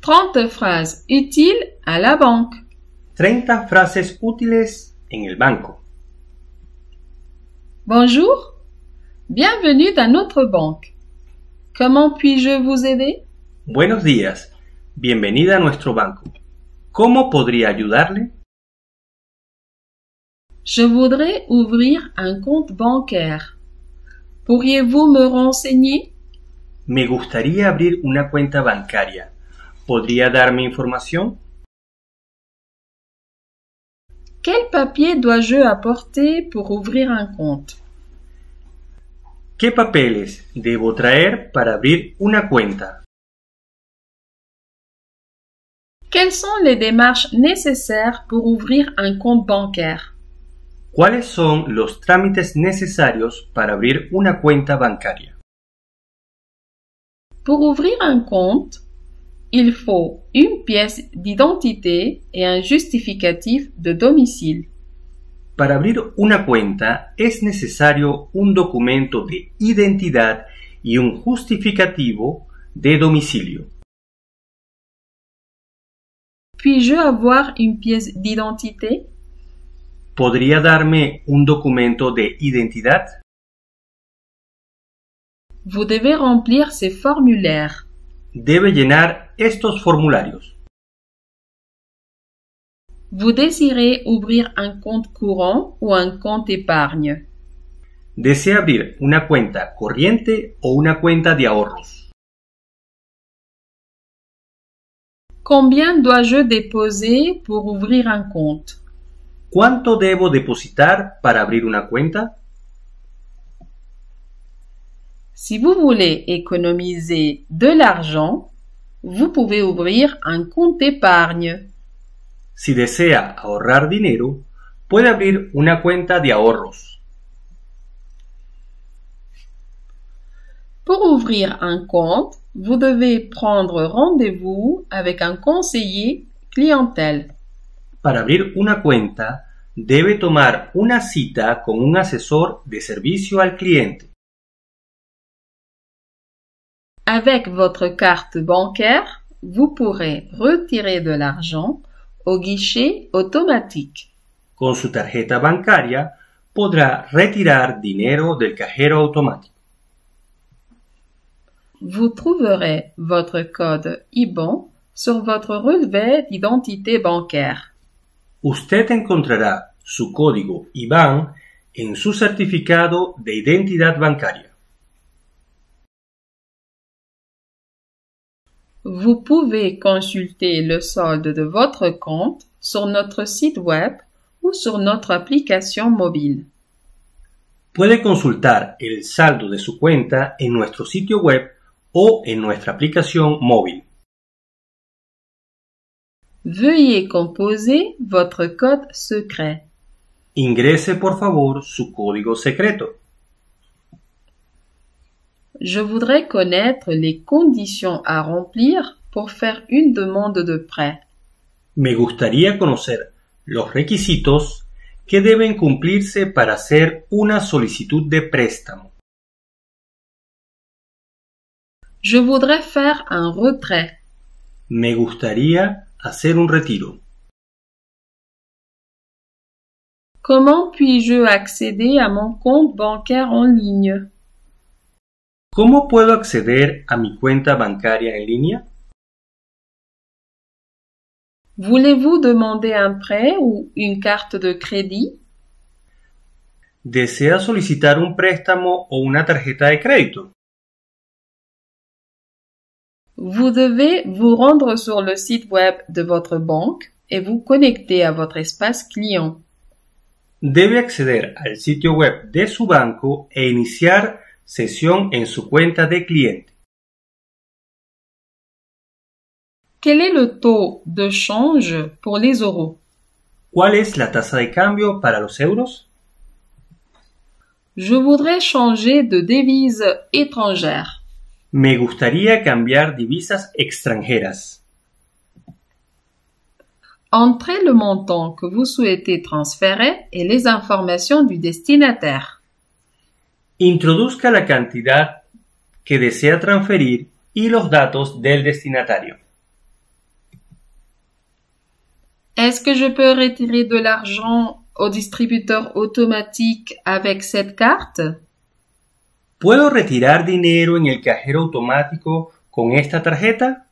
30 phrases utiles à la banque. 30 frases útiles en el banco. Bonjour, bienvenue dans notre banque. Comment puis-je vous aider? Buenos días, bienvenida a nuestro banco. ¿Cómo podría ayudarle? Je voudrais ouvrir un compte bancaire. Pourriez-vous me renseigner? Me gustaría abrir una cuenta bancaria. ¿Podría darme información? Quel papier dois-je apporter pour ouvrir un compte? ¿Qué papeles debo traer para abrir una cuenta? Quelles sont les démarches nécessaires pour ouvrir un compte bancaire? ¿Cuáles son los trámites necesarios para abrir una cuenta bancaria? Pour ouvrir un compte, il faut une pièce d'identité et un justificatif de domicile. Para abrir una cuenta es necesario un documento de identidad y un justificativo de domicilio. Puis-je avoir une pièce d'identité? ¿Podría darme un documento de identidad? Vous devez remplir ces formulaires. Debe llenar estos formularios. Vous désirez ouvrir un compte courant ou un compte épargne? ¿Desea abrir una cuenta corriente o una cuenta de ahorros? Combien dois-je déposer pour ouvrir un compte? ¿Cuánto debo depositar para abrir una cuenta? Si vous voulez économiser de l'argent, vous pouvez ouvrir un compte épargne. Si desea ahorrar dinero, puede abrir una cuenta de ahorros. Pour ouvrir un compte, vous devez prendre rendez-vous avec un conseiller clientèle. Para abrir una cuenta, debe tomar una cita con un asesor de servicio al cliente. Avec votre carte bancaire, vous pourrez retirer de l'argent au guichet automatique. Con su tarjeta bancaria, podrá retirar dinero del cajero automático. Vous trouverez votre code IBAN sur votre relevé d'identité bancaire. Usted encontrará su código IBAN en su certificado de identidad bancaria. Vous pouvez consulter le solde de votre compte sur notre site web ou sur notre application mobile. Puede consultar el saldo de su cuenta en nuestro sitio web o en nuestra aplicación móvil. Veuillez composer votre code secret. Ingrese por favor su código secreto. Je voudrais connaître les conditions à remplir pour faire une demande de prêt. Me gustaría conocer los requisitos que deben cumplirse para hacer una solicitud de préstamo. Je voudrais faire un retrait. Me gustaría hacer un retiro. Comment puis-je accéder à mon compte bancaire en ligne? ¿Cómo puedo acceder a mi cuenta bancaria en línea? Voulez-vous demander un prêt ou une carte de crédit? ¿Desea solicitar un préstamo o una tarjeta de crédito? Vous devez vous rendre sur le site web de votre banque et vous connecter à votre espace client. Debe acceder al sitio web de su banco e iniciar sesión en su cuenta de cliente. Quel est le taux de change pour les euros? ¿Cuál es la tasa de cambio para los euros? Je voudrais changer de devise étrangère. Me gustaría cambiar divisas extranjeras. Entrez le montant que vous souhaitez transférer et les informations du destinataire. Introduzca la cantidad que desea transferir y los datos del destinatario. Est-ce que je peux retirer de l'argent au distributeur automatique avec cette carte? ¿Puedo retirar dinero en el cajero automático con esta tarjeta?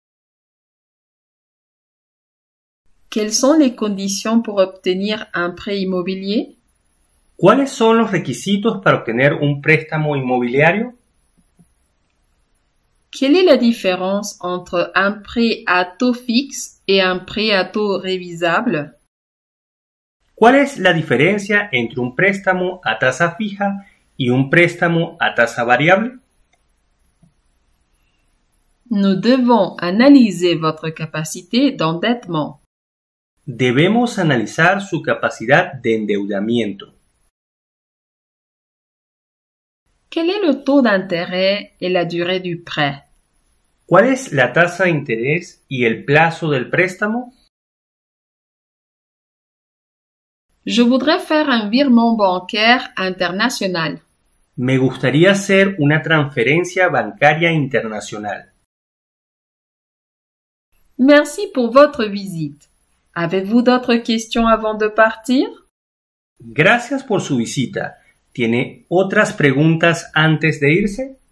Quelles sont les conditions pour obtenir un prêt immobilier? ¿Cuáles son los requisitos para obtener un préstamo inmobiliario? Quelle est la différence entre un prêt à taux fixe et un prêt à taux révisable? ¿Cuál es la diferencia entre un préstamo a tasa fija y un préstamo a tasa variable? Nous devons analyser votre capacité d'endettement. Debemos analizar su capacidad de endeudamiento. Quel est le taux d'intérêt et la durée du prêt? ¿Cuál es la tasa de interés y el plazo del préstamo? Je voudrais faire un virement bancaire international. Me gustaría hacer una transferencia bancaria internacional. Merci pour votre visite. Avez-vous d'autres questions avant de partir? Gracias por su visita. ¿Tiene otras preguntas antes de irse?